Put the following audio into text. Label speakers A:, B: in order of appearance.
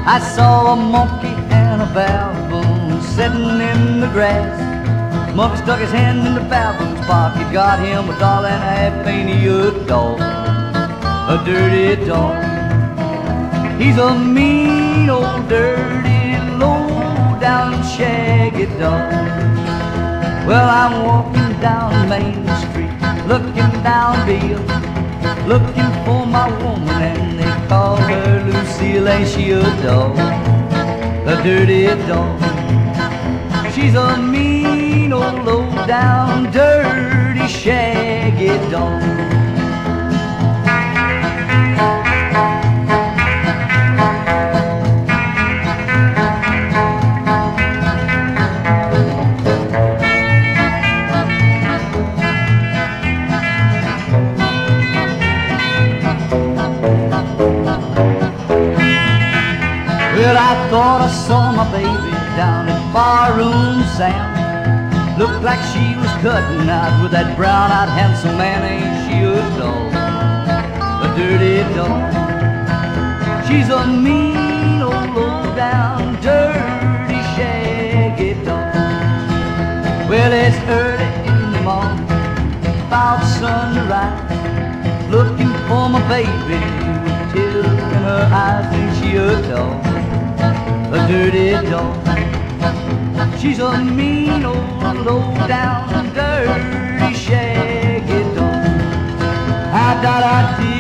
A: I saw a monkey and a baboon sitting in the grass. Monkey stuck his hand in the baboon's pocket, got him $1.50, ain't he a dog, a dirty dog. He's a mean old dirty low-down shaggy dog. Well, I'm walking down Main Street, looking down Bill, looking for my woman, and they call her Lucille. Ain't she a dog, a dirty dog? She's a mean old low-down dirty shaggy dog. Well, I thought I saw my baby down at Barroom Sam. Looked like she was cutting out with that brown-eyed handsome man. Ain't she a dog, a dirty dog? She's a mean old low-down dirty shaggy dog. Well, it's early in the morning, about sunrise, looking for my baby with tears in her eyes. Ain't she a dog, a dirty dog? She's a mean old low-down dirty shaggy dog. I